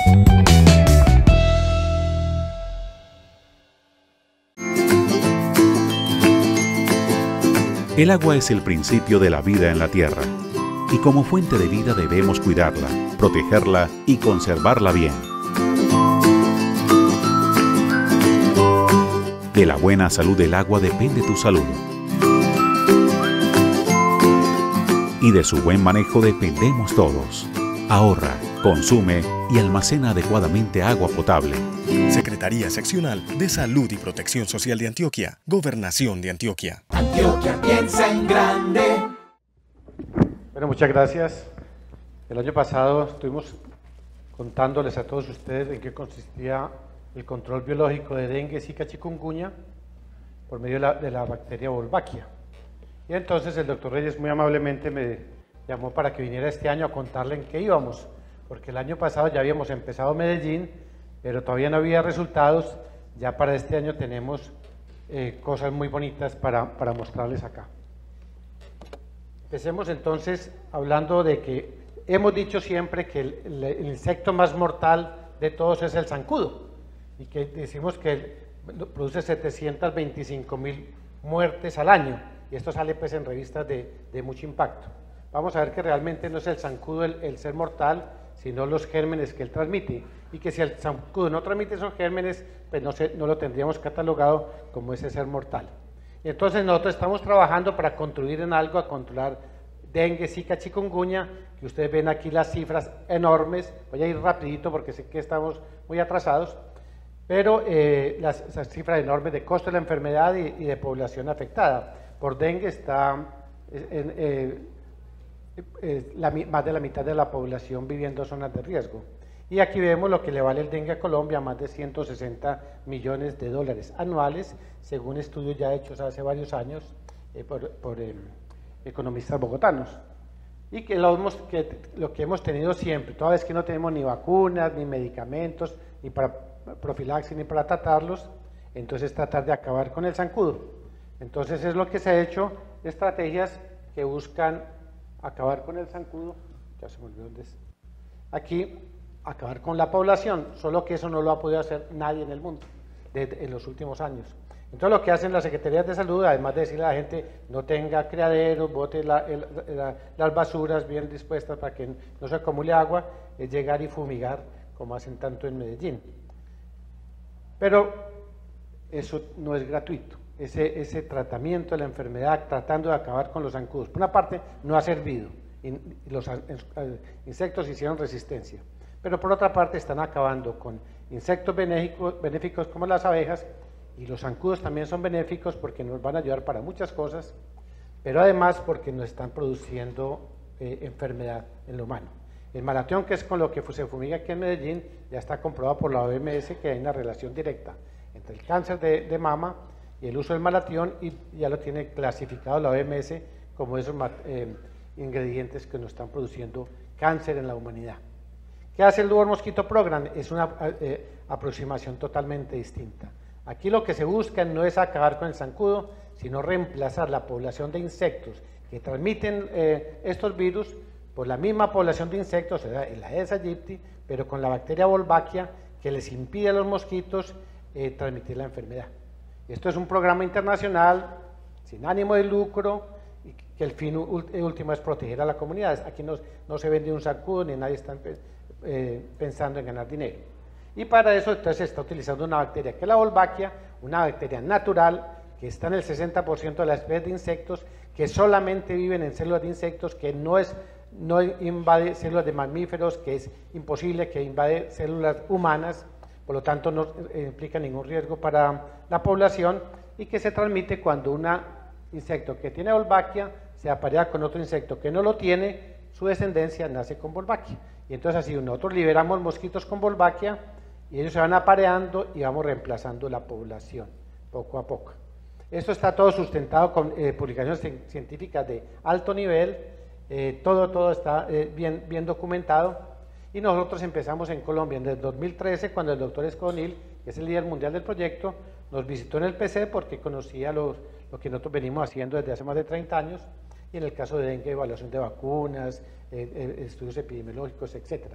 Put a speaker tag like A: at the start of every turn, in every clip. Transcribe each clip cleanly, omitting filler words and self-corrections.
A: El agua es el principio de la vida en la tierra, y como fuente de vida debemos cuidarla, protegerla y conservarla bien. De la buena salud del agua depende tu salud. Y de su buen manejo dependemos todos. Ahorra, consume y almacena adecuadamente agua potable.
B: Secretaría Seccional de Salud y Protección Social de Antioquia. Gobernación de Antioquia.
C: Antioquia piensa en grande.
D: Bueno, muchas gracias. El año pasado estuvimos contándoles a todos ustedes en qué consistía el control biológico de dengue, zika, chikungunya por medio de la bacteria Wolbachia. Y entonces el doctor Reyes muy amablemente me llamó para que viniera este año a contarle en qué íbamos, porque el año pasado ya habíamos empezado Medellín, pero todavía no había resultados. Ya para este año tenemos cosas muy bonitas para mostrarles acá. Empecemos entonces hablando de que hemos dicho siempre que el insecto más mortal de todos es el zancudo, y que decimos que produce 725.000 muertes al año, y esto sale pues en revistas de mucho impacto. Vamos a ver que realmente no es el zancudo el ser mortal, sino los gérmenes que él transmite, y que si el zancudo no transmite esos gérmenes, pues no lo tendríamos catalogado como ese ser mortal. Y entonces nosotros estamos trabajando para contribuir en algo a controlar dengue, zika, chikungunya, que ustedes ven aquí las cifras enormes. Voy a ir rapidito porque sé que estamos muy atrasados, pero las cifras enormes de costo de la enfermedad y de población afectada. Por dengue está más de la mitad de la población viviendo en zonas de riesgo. Y aquí vemos lo que le vale el dengue a Colombia, más de 160 millones de dólares anuales, según estudios ya hechos hace varios años por economistas bogotanos. Y que lo que hemos tenido siempre, toda vez que no tenemos ni vacunas, ni medicamentos, ni para profilaxis, ni para tratarlos, entonces tratar de acabar con el zancudo. Entonces es lo que se ha hecho, estrategias que buscan acabar con el zancudo, ya se me olvidó dónde es, aquí, acabar con la población, solo que eso no lo ha podido hacer nadie en el mundo en los últimos años. Entonces lo que hacen las secretarías de salud, además de decirle a la gente no tenga criaderos, bote las basuras bien dispuestas para que no se acumule agua, es llegar y fumigar, como hacen tanto en Medellín. Pero eso no es gratuito. Ese tratamiento de la enfermedad, tratando de acabar con los zancudos, por una parte no ha servido, y los insectos hicieron resistencia, pero por otra parte están acabando con insectos benéficos como las abejas, y los zancudos también son benéficos porque nos van a ayudar para muchas cosas, pero además porque nos están produciendo enfermedad en lo humano. El malatión, que es con lo que se fumiga aquí en Medellín, ya está comprobado por la OMS que hay una relación directa entre el cáncer de mama y el uso del malatión, y ya lo tiene clasificado la OMS como esos ingredientes que nos están produciendo cáncer en la humanidad. ¿Qué hace el World Mosquito Program? Es una aproximación totalmente distinta. Aquí lo que se busca no es acabar con el zancudo, sino reemplazar la población de insectos que transmiten estos virus por la misma población de insectos, o sea, el Aedes aegypti, pero con la bacteria Wolbachia, que les impide a los mosquitos transmitir la enfermedad. Esto es un programa internacional sin ánimo de lucro, y que el fin último es proteger a la comunidad. Aquí no se vende un zancudo, ni nadie está pensando en ganar dinero. Y para eso entonces se está utilizando una bacteria que es la Wolbachia, una bacteria natural que está en el 60% de las especies de insectos, que solamente viven en células de insectos, que no invade células de mamíferos, que es imposible que invade células humanas, por lo tanto no implica ningún riesgo para la población, y que se transmite cuando un insecto que tiene Wolbachia se aparea con otro insecto que no lo tiene, su descendencia nace con Wolbachia. Y entonces así nosotros liberamos mosquitos con Wolbachia y ellos se van apareando y vamos reemplazando la población poco a poco. Esto está todo sustentado con publicaciones científicas de alto nivel, todo está bien documentado. Y nosotros empezamos en Colombia en el 2013, cuando el doctor Escodonil, que es el líder mundial del proyecto, nos visitó en el PC porque conocía lo que nosotros venimos haciendo desde hace más de 30 años, y en el caso de dengue, evaluación de vacunas, estudios epidemiológicos, etc.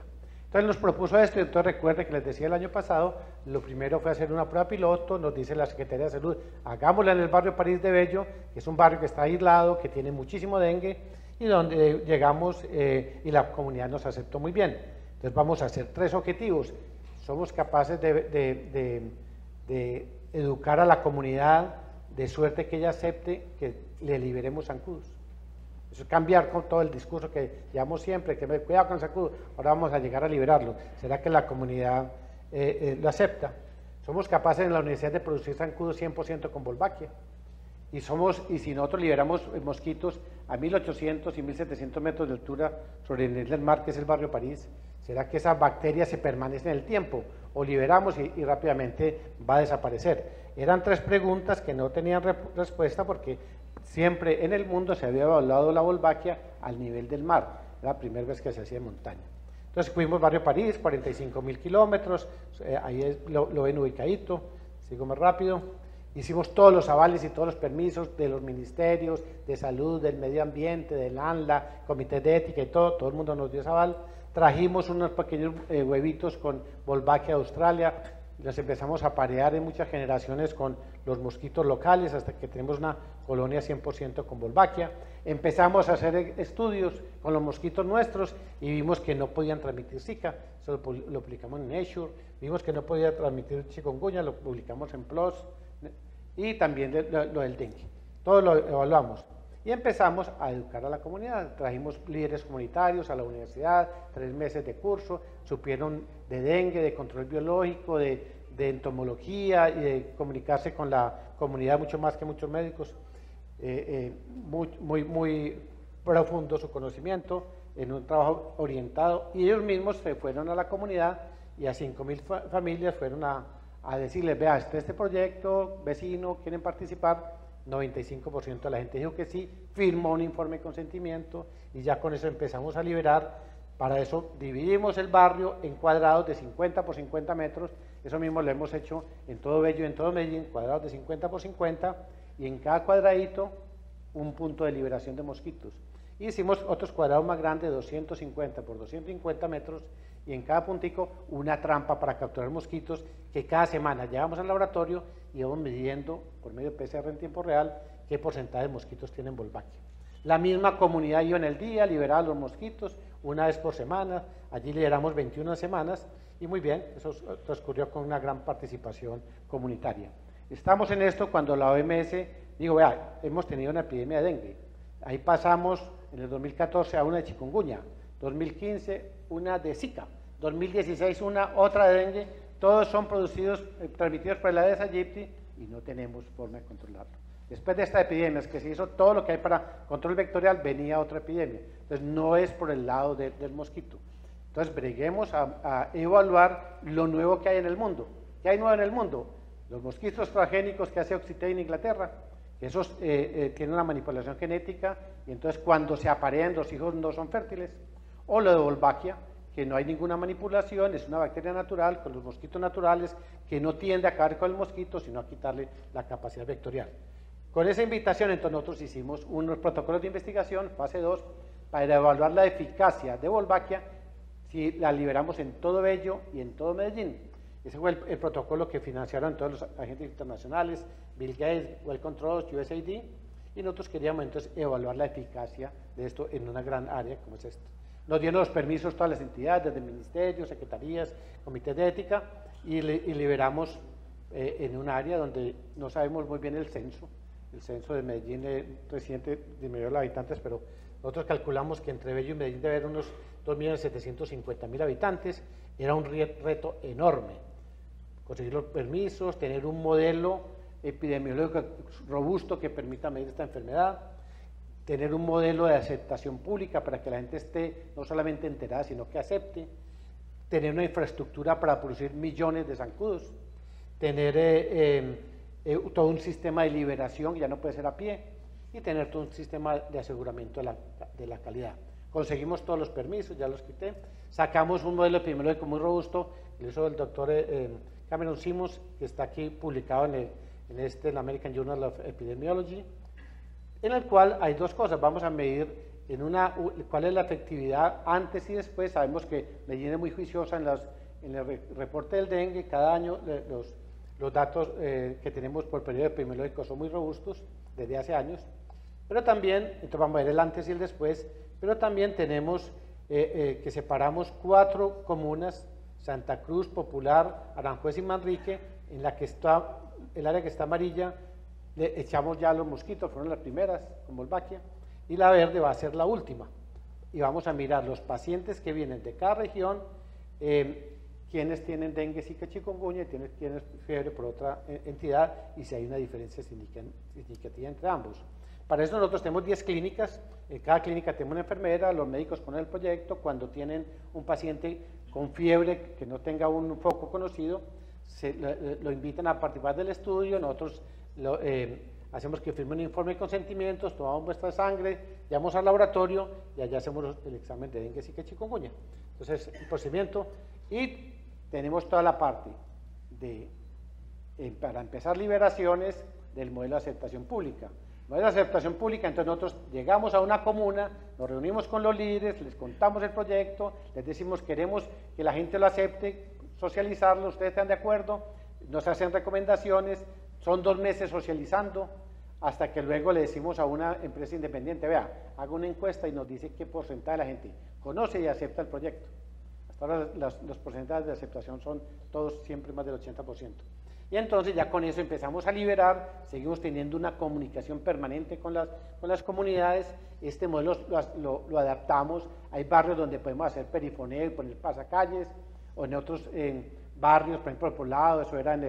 D: Entonces nos propuso esto, y entonces recuerde que les decía el año pasado, lo primero fue hacer una prueba piloto, nos dice la Secretaría de Salud, hagámosla en el barrio París de Bello, que es un barrio que está aislado, que tiene muchísimo dengue, y donde llegamos y la comunidad nos aceptó muy bien. Entonces vamos a hacer 3 objetivos. Somos capaces de educar a la comunidad de suerte que ella acepte que le liberemos zancudos. Eso es cambiar con todo el discurso que llevamos siempre, que cuidado con el zancudo, ahora vamos a llegar a liberarlo. ¿Será que la comunidad lo acepta? Somos capaces en la universidad de producir zancudos 100% con Wolbachia. Y si nosotros liberamos mosquitos a 1800 y 1700 metros de altura sobre el nivel del mar, que es el barrio París, ¿será que esa bacteria se permanece en el tiempo? ¿O liberamos y rápidamente va a desaparecer? Eran 3 preguntas que no tenían respuesta porque siempre en el mundo se había evaluado la Wolbachia al nivel del mar, la primera vez que se hacía en montaña. Entonces fuimos barrio París, 45.000 kilómetros, ahí lo ven ubicadito, sigo más rápido. Hicimos todos los avales y todos los permisos de los ministerios de salud, del medio ambiente, del ANLA, comité de ética y todo el mundo nos dio ese aval. Trajimos unos pequeños huevitos con Wolbachia de Australia, los empezamos a parear en muchas generaciones con los mosquitos locales hasta que tenemos una colonia 100% con Wolbachia. Empezamos a hacer estudios con los mosquitos nuestros y vimos que no podían transmitir Zika, eso lo publicamos en Nature, vimos que no podía transmitir chikungunya, lo publicamos en PLOS, y también lo del dengue. Todo lo evaluamos y empezamos a educar a la comunidad. Trajimos líderes comunitarios a la universidad, 3 meses de curso, supieron de dengue, de control biológico, de entomología y de comunicarse con la comunidad mucho más que muchos médicos. Muy profundo su conocimiento en un trabajo orientado, y ellos mismos se fueron a la comunidad y a 5.000 familias fueron a decirles, vea, este proyecto, vecino, ¿quieren participar? 95% de la gente dijo que sí, firmó un informe de consentimiento y ya con eso empezamos a liberar. Para eso dividimos el barrio en cuadrados de 50 por 50 metros, eso mismo lo hemos hecho en todo Bello y en todo Medellín, cuadrados de 50 por 50, y en cada cuadradito un punto de liberación de mosquitos. Y hicimos otros cuadrados más grandes de 250 por 250 metros, y en cada puntico una trampa para capturar mosquitos que cada semana llevamos al laboratorio y vamos midiendo por medio de PCR en tiempo real qué porcentaje de mosquitos tienen Wolbachia. La misma comunidad iba en el día, liberaba los mosquitos una vez por semana, allí liberamos 21 semanas y muy bien, eso transcurrió con una gran participación comunitaria. Estamos en esto cuando la OMS dijo, vea, hemos tenido una epidemia de dengue, ahí pasamos en el 2014 a una de chikungunya, 2015 una de Zika, 2016 otra de dengue, todos son transmitidos por el Aedes aegypti y no tenemos forma de controlarlo. Después de esta epidemia, que se hizo todo lo que hay para control vectorial, venía otra epidemia. Entonces no es por el lado del mosquito. Entonces breguemos a evaluar lo nuevo que hay en el mundo. ¿Qué hay nuevo en el mundo? Los mosquitos transgénicos que hace Occitane en Inglaterra, que esos tienen una manipulación genética y entonces cuando se aparean los hijos no son fértiles. O lo de Wolbachia, que no hay ninguna manipulación, es una bacteria natural con los mosquitos naturales que no tiende a acabar con el mosquito, sino a quitarle la capacidad vectorial. Con esa invitación, entonces, nosotros hicimos unos protocolos de investigación, fase 2, para evaluar la eficacia de Wolbachia si la liberamos en todo Bello y en todo Medellín. Ese fue el protocolo que financiaron todos los agentes internacionales, Bill Gates, Wellcome Trust, USAID, y nosotros queríamos entonces evaluar la eficacia de esto en una gran área como es esta. Nos dieron los permisos todas las entidades, desde ministerios, secretarías, comités de ética, y liberamos en un área donde no sabemos muy bien el censo de Medellín reciente disminuyó los habitantes, pero nosotros calculamos que entre Bello y Medellín debe haber unos 2.750.000 habitantes, era un reto enorme, conseguir los permisos, tener un modelo epidemiológico robusto que permita medir esta enfermedad, tener un modelo de aceptación pública para que la gente esté no solamente enterada, sino que acepte, tener una infraestructura para producir millones de zancudos, tener todo un sistema de liberación, ya no puede ser a pie, y tener todo un sistema de aseguramiento de la calidad. Conseguimos todos los permisos, ya los quité, sacamos un modelo epidemiológico muy robusto, lo hizo el doctor Cameron Simmons, que está aquí publicado en el American Journal of Epidemiology, en el cual hay 2 cosas. Vamos a medir ¿Cuál es la efectividad antes y después? Sabemos que Medellín es muy juiciosa en el reporte del dengue. Cada año los datos que tenemos por periodo epidemiológico son muy robustos desde hace años, pero también, entonces vamos a ver el antes y el después, pero también tenemos que separamos 4 comunas, Santa Cruz, Popular, Aranjuez y Manrique, en la que está, el área que está amarilla, le echamos ya los mosquitos, fueron las primeras con Wolbachia, y la verde va a ser la última. Y vamos a mirar los pacientes que vienen de cada región, quienes tienen dengue, zika, chikungunya, y quienes fiebre por otra entidad, y si hay una diferencia significativa entre ambos. Para eso nosotros tenemos 10 clínicas, en cada clínica tenemos una enfermera, los médicos conocen el proyecto. Cuando tienen un paciente con fiebre que no tenga un foco conocido, lo invitan a participar del estudio. Nosotros hacemos que firme un informe de consentimientos, tomamos muestra de sangre, llevamos al laboratorio y allá hacemos el examen de dengue, zika, chikungunya. Entonces, el procedimiento, y tenemos toda la parte para empezar liberaciones del modelo de aceptación pública. Modelo de aceptación pública, entonces nosotros llegamos a una comuna, nos reunimos con los líderes, les contamos el proyecto, les decimos queremos que la gente lo acepte, socializarlo, ustedes están de acuerdo, nos hacen recomendaciones, son 2 meses socializando, hasta que luego le decimos a una empresa independiente, vea, haga una encuesta y nos dice qué porcentaje de la gente conoce y acepta el proyecto. Hasta ahora los porcentajes de aceptación son todos siempre más del 80%. Y entonces ya con eso empezamos a liberar, seguimos teniendo una comunicación permanente con las comunidades. Este modelo lo adaptamos, hay barrios donde podemos hacer perifoneo, poner pasacalles, o en otros barrios, por ejemplo, por lado, eso era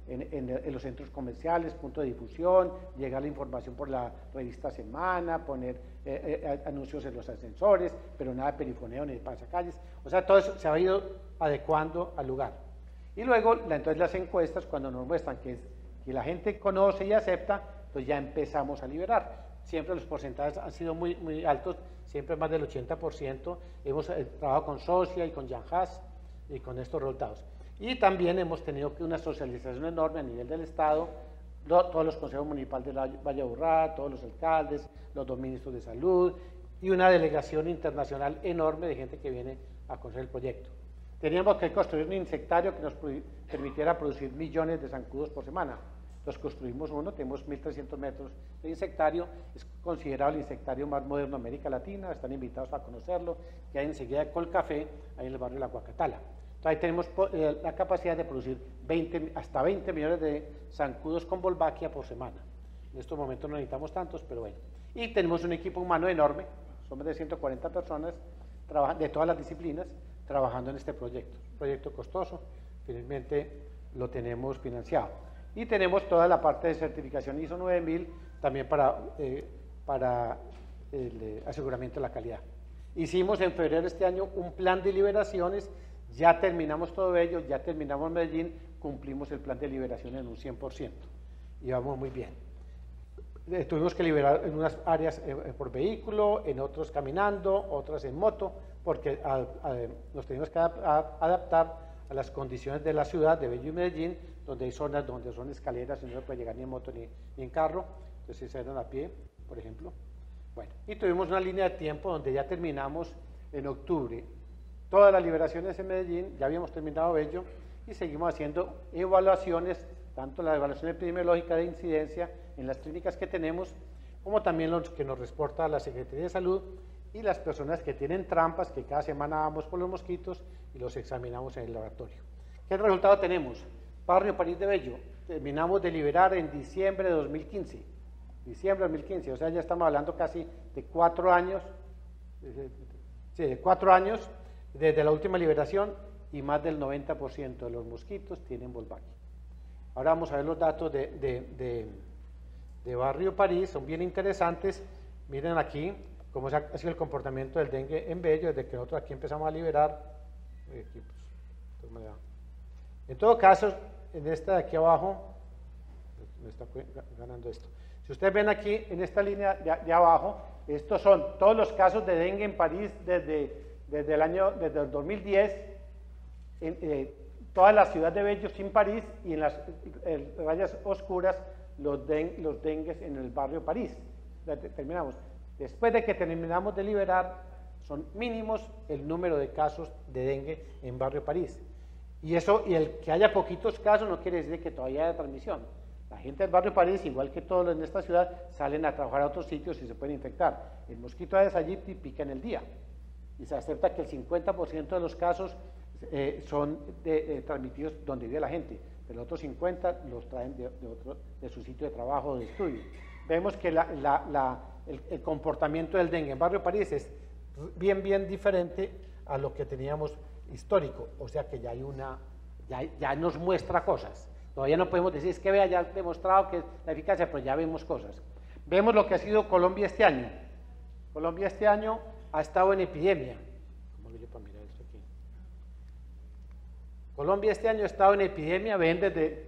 D: en los centros comerciales, punto de difusión, llegar la información por la revista Semana, poner anuncios en los ascensores, pero nada de perifoneo ni de pasacalles. O sea, todo eso se ha ido adecuando al lugar. Y luego, entonces las encuestas, cuando nos muestran que la gente conoce y acepta, pues ya empezamos a liberar. Siempre los porcentajes han sido muy, muy altos, siempre más del 80%. Hemos trabajado con Socia y con Yanjas y con estos resultados. Y también hemos tenido una socialización enorme a nivel del Estado, todos los consejos municipales de Valle Aburrá, todos los alcaldes, los 2 ministros de salud y una delegación internacional enorme de gente que viene a conocer el proyecto. Teníamos que construir un insectario que nos permitiera producir millones de zancudos por semana. Entonces construimos uno, tenemos 1.300 metros de insectario, es considerado el insectario más moderno de América Latina, están invitados a conocerlo, que hay enseguida de Colcafé, ahí en el barrio de La Guacatala. Entonces ahí tenemos la capacidad de producir hasta 20 millones de zancudos con Wolbachia por semana. En estos momentos no necesitamos tantos, pero bueno. Y tenemos un equipo humano enorme, somos de 140 personas de todas las disciplinas, trabajando en este proyecto costoso, finalmente lo tenemos financiado. Y tenemos toda la parte de certificación ISO 9000 también para el aseguramiento de la calidad. Hicimos en febrero de este año un plan de liberaciones, ya terminamos todo ello, ya terminamos Medellín, cumplimos el plan de liberación en un 100%, y vamos muy bien. Tuvimos que liberar en unas áreas por vehículo, en otros caminando, otras en moto, porque nos tenemos que adaptar a las condiciones de la ciudad de Bello y Medellín, donde hay zonas donde son escaleras y no se puede llegar ni en moto ni en carro, entonces se hicieron a pie, por ejemplo. Bueno, y tuvimos una línea de tiempo donde ya terminamos en octubre todas las liberaciones en Medellín, ya habíamos terminado Bello, y seguimos haciendo evaluaciones, tanto la evaluación epidemiológica de incidencia en las clínicas que tenemos, como también los que nos reporta la Secretaría de Salud, y las personas que tienen trampas, que cada semana vamos por los mosquitos y los examinamos en el laboratorio. ¿Qué resultado tenemos? Barrio París de Bello, terminamos de liberar en diciembre de 2015, o sea, ya estamos hablando casi de 4 años, de 4 años desde la última liberación, y más del 90% de los mosquitos tienen Wolbachia. Ahora vamos a ver los datos de Barrio París, son bien interesantes. Miren aquí cómo ha sido el comportamiento del dengue en Bello desde que nosotros aquí empezamos a liberar. En todo caso, en esta de aquí abajo, me está ganando esto. Si ustedes ven aquí en esta línea de abajo, estos son todos los casos de dengue en París desde el 2010, toda la ciudad de Bello sin París, y en las rayas oscuras los dengues en el barrio París. Terminamos. Después de que terminamos de liberar, son mínimos el número de casos de dengue en Barrio París. Y el que haya poquitos casos no quiere decir que todavía haya transmisión. La gente del Barrio París, igual que todos en esta ciudad, salen a trabajar a otros sitios y se pueden infectar. El mosquito Aedes aegypti pica en el día y se acepta que el 50% de los casos son transmitidos donde vive la gente, pero los otros 50 los traen de su sitio de trabajo o de estudio. Vemos que el comportamiento del dengue en Barrio París es bien diferente a lo que teníamos histórico, o sea que ya hay ya nos muestra cosas. Todavía no podemos decir, es que vea, ya ha demostrado que la eficacia, pero ya vemos cosas. Vemos lo que ha sido Colombia este año. Colombia este año ha estado en epidemia. ¿Cómo lo yo para mirar esto aquí? Colombia este año ha estado en epidemia, ven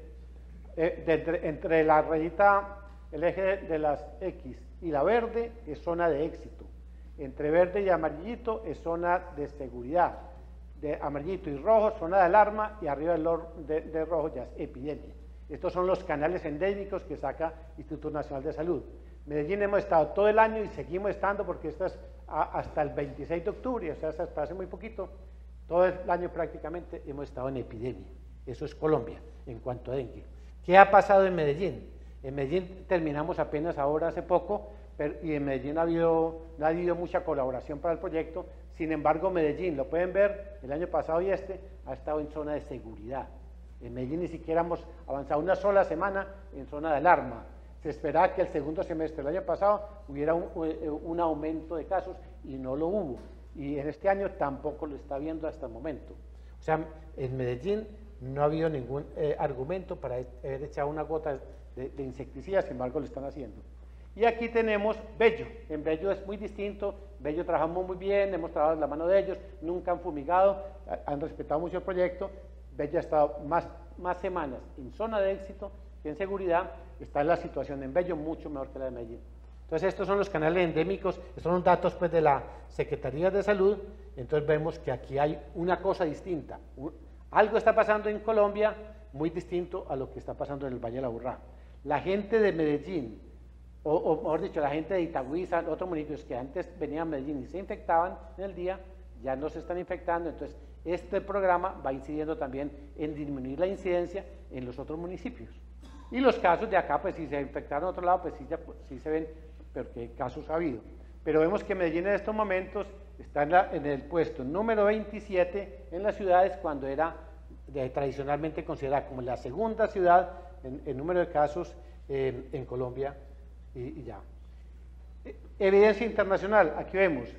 D: entre la rayita, el eje de las X y la verde es zona de éxito. Entre verde y amarillito es zona de seguridad. De amarillito y rojo, zona de alarma, y arriba de rojo ya es epidemia. Estos son los canales endémicos que saca Instituto Nacional de Salud. Medellín hemos estado todo el año y seguimos estando porque esto es hasta el 26 de octubre, o sea, hasta hace muy poquito, todo el año prácticamente hemos estado en epidemia. Eso es Colombia en cuanto a dengue. ¿Qué ha pasado en Medellín? En Medellín terminamos apenas ahora hace poco, y en Medellín no ha habido mucha colaboración para el proyecto. Sin embargo, Medellín, lo pueden ver, el año pasado y ha estado en zona de seguridad. En Medellín ni siquiera hemos avanzado una sola semana en zona de alarma. Se esperaba que el segundo semestre del año pasado hubiera un aumento de casos y no lo hubo. Y en este año tampoco lo está viendo hasta el momento. O sea, en Medellín no ha habido ningún argumento para haber echado una gota de insecticida, sin embargo lo están haciendo. Y aquí tenemos Bello. En Bello es muy distinto. Bello trabajamos muy bien, hemos trabajado en la mano de ellos, nunca han fumigado, han respetado mucho el proyecto. Bello ha estado más semanas en zona de éxito que en seguridad. Está la situación en Bello mucho mejor que la de Medellín. Entonces estos son los canales endémicos, estos son datos pues de la Secretaría de Salud. Entonces vemos que aquí hay una cosa distinta. Algo está pasando en Colombia muy distinto a lo que está pasando en el Valle de la Aburrá. La gente de Medellín, o mejor dicho, la gente de Itagüí, otros municipios que antes venían a Medellín y se infectaban en el día, ya no se están infectando. Entonces este programa va incidiendo también en disminuir la incidencia en los otros municipios. Y los casos de acá, pues si se infectaron en otro lado, pues sí se ven, pero qué casos ha habido. Pero vemos que Medellín en estos momentos está en el puesto número 27 en las ciudades, cuando era tradicionalmente considerada como la segunda ciudad en número de casos en Colombia y ya. Evidencia internacional, aquí vemos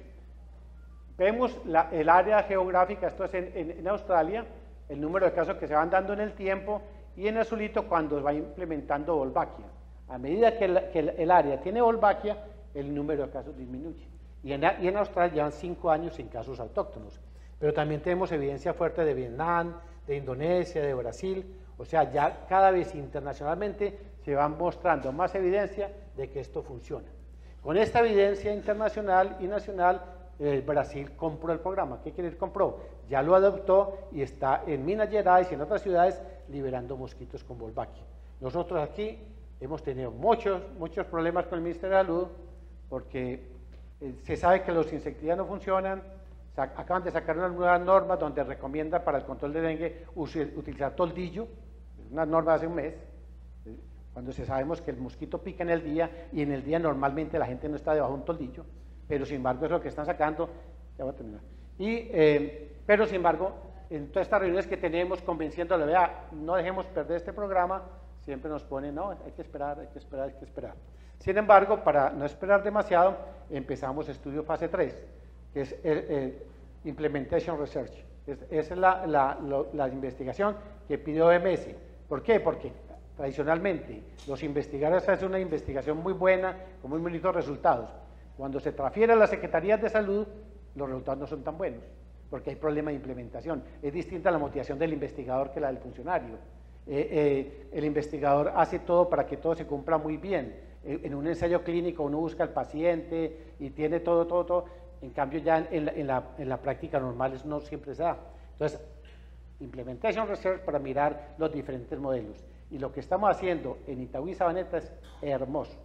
D: el área geográfica, esto es en Australia, el número de casos que se van dando en el tiempo, y en azulito cuando va implementando Wolbachia. A medida que el área tiene Wolbachia, el número de casos disminuye. Y en Australia llevan 5 años sin casos autóctonos. Pero también tenemos evidencia fuerte de Vietnam, de Indonesia, de Brasil. O sea, ya cada vez internacionalmente se van mostrando más evidencia de que esto funciona. Con esta evidencia internacional y nacional, Brasil compró el programa. ¿Qué quiere decir compró? Ya lo adoptó y está en Minas Gerais y en otras ciudades liberando mosquitos con Wolbachia. Nosotros aquí hemos tenido muchos problemas con el Ministerio de Salud porque se sabe que los insecticidas no funcionan. Acaban de sacar unas nuevas normas donde recomienda para el control de dengue utilizar toldillo, una norma de hace un mes, cuando sabemos que el mosquito pica en el día y en el día normalmente la gente no está debajo de un toldillo, pero sin embargo es lo que están sacando. Ya voy a terminar. Pero sin embargo, en todas estas reuniones que tenemos convenciéndole, vea, no dejemos perder este programa, siempre nos ponen, no, hay que esperar, hay que esperar, hay que esperar. Sin embargo, para no esperar demasiado, empezamos estudio fase 3, que es Implementation Research. Esa es la investigación que pidió OMS. ¿Por qué? Porque tradicionalmente los investigadores hacen una investigación muy buena, con muy bonitos resultados. Cuando se transfiere a las secretarías de salud, los resultados no son tan buenos, porque hay problema de implementación. Es distinta la motivación del investigador que la del funcionario. El investigador hace todo para que todo se cumpla muy bien. En un ensayo clínico uno busca al paciente y tiene todo. En cambio ya en la práctica normal eso no siempre se da. Entonces, Implementation Research para mirar los diferentes modelos. Y lo que estamos haciendo en Itagüí y Sabaneta es hermoso.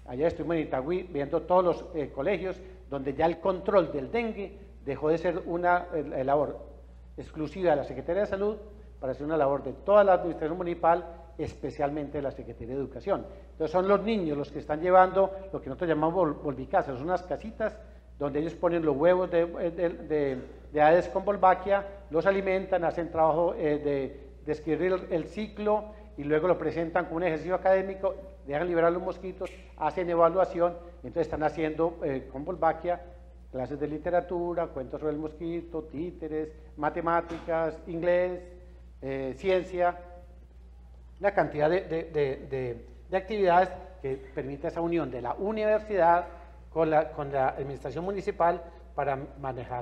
D: Allá estuvimos en Itagüí viendo todos los colegios donde ya el control del dengue dejó de ser una labor exclusiva de la Secretaría de Salud para ser una labor de toda la administración municipal, especialmente de la Secretaría de Educación. Entonces son los niños los que están llevando lo que nosotros llamamos volvicasas, son unas casitas donde ellos ponen los huevos de Aedes con Wolbachia, los alimentan, hacen trabajo de escribir el ciclo y luego lo presentan con un ejercicio académico, dejan liberar los mosquitos, hacen evaluación, entonces están haciendo con Wolbachia clases de literatura, cuentos sobre el mosquito, títeres, matemáticas, inglés, ciencia, una cantidad de actividades que permite esa unión de la universidad con la administración municipal para manejar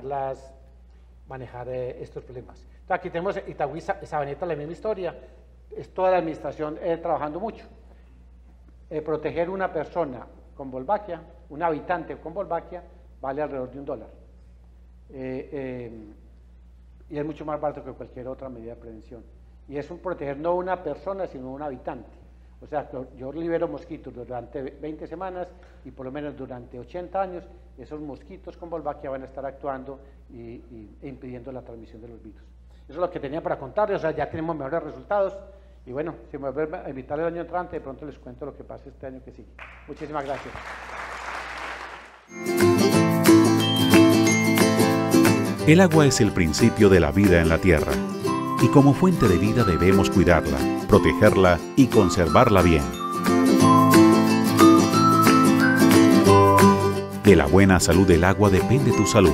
D: estos problemas. Entonces aquí tenemos Itagüí, Sabaneta, la misma historia, es toda la administración trabajando mucho. Proteger una persona con Wolbachia, un habitante con Wolbachia, vale alrededor de $1. Y es mucho más barato que cualquier otra medida de prevención. Y es proteger no una persona, sino un habitante. O sea, yo libero mosquitos durante 20 semanas y por lo menos durante 80 años, esos mosquitos con Wolbachia van a estar actuando e impidiendo la transmisión de los virus. Eso es lo que tenía para contarles, o sea, ya tenemos mejores resultados. Y bueno, si me vuelven a invitar el año entrante, de pronto les cuento lo que pasa este año que sigue. Muchísimas gracias.
A: El agua es el principio de la vida en la tierra, y como fuente de vida debemos cuidarla, protegerla y conservarla bien. De la buena salud del agua depende tu salud.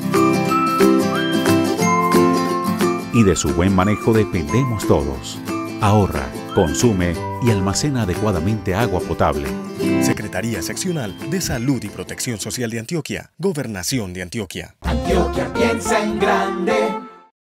A: Y de su buen manejo dependemos todos. Ahorra, consume y almacena adecuadamente agua potable.
B: Secretaría Seccional de Salud y Protección Social de Antioquia. Gobernación de Antioquia.
C: Antioquia piensa en grande.